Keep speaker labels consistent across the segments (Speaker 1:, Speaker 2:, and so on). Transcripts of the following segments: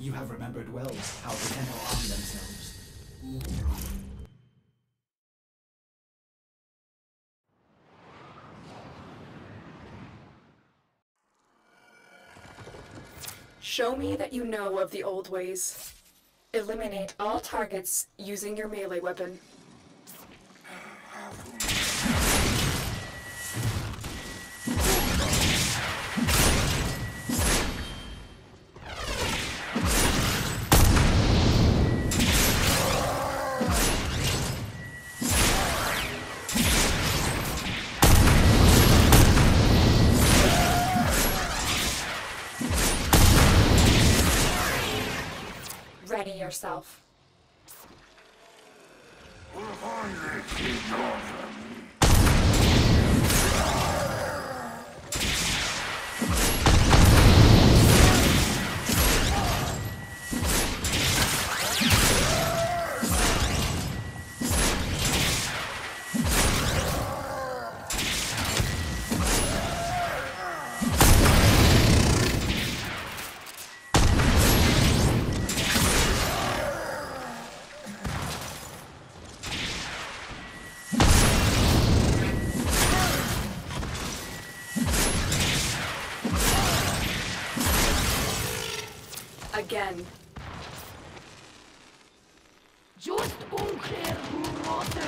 Speaker 1: You have remembered well how the Tenno arm themselves.
Speaker 2: Show me that you know of the old ways. Eliminate all targets using your melee weapon. Ready yourself. Again.
Speaker 3: Just unclear water.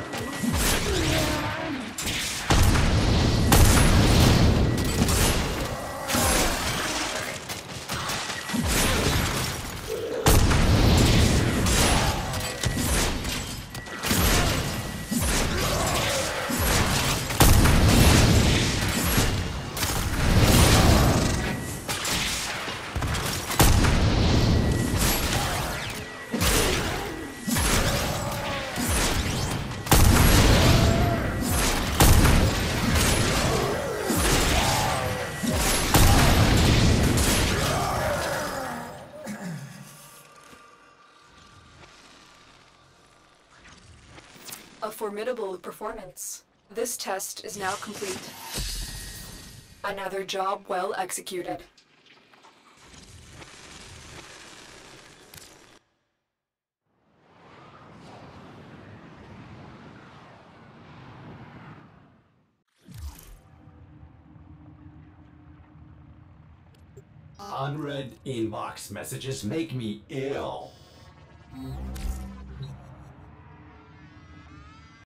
Speaker 2: A formidable performance. This test is now complete. Another job well executed.
Speaker 1: Unread inbox messages make me ill.